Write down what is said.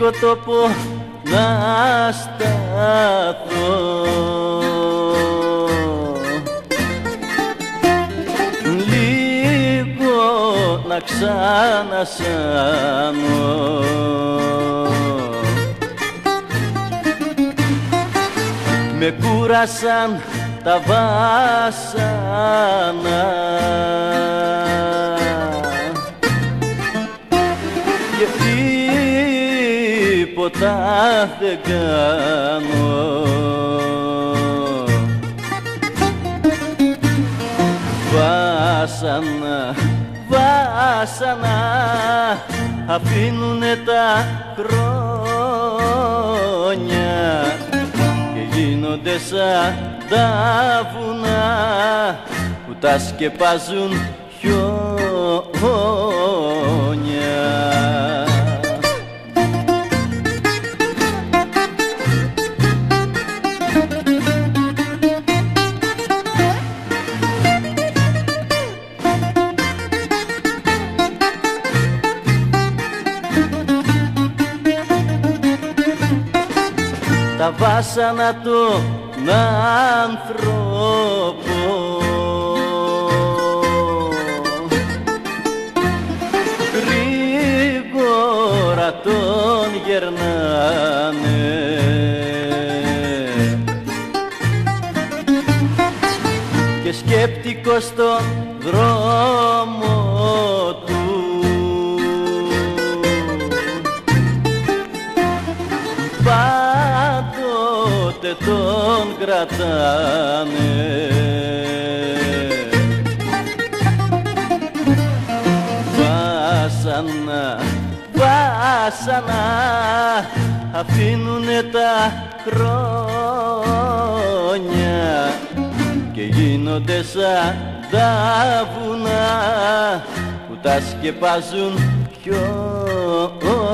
βρήκω τόπο να σταθώ. Λίγο να ξανασάνω. Με κούρασαν τα βάσανα και τίποτα δεν κάνω. Βάσανα, βάσανα αφήνουνε τα χρόνια και γίνονται σαν τα βουνά που τα σκεπάζουν χιόνια. Τα βάσανα των ανθρώπων γρήγορα τον γερνάνε και σκέπτικος στον δρόμο του πάντοτε τον κρατάνε. Βάσανα, βάσανα αφήνουνε τα χρόνια και γίνονται σαν τα βουνά που τα σκεπάζουν χιόνια.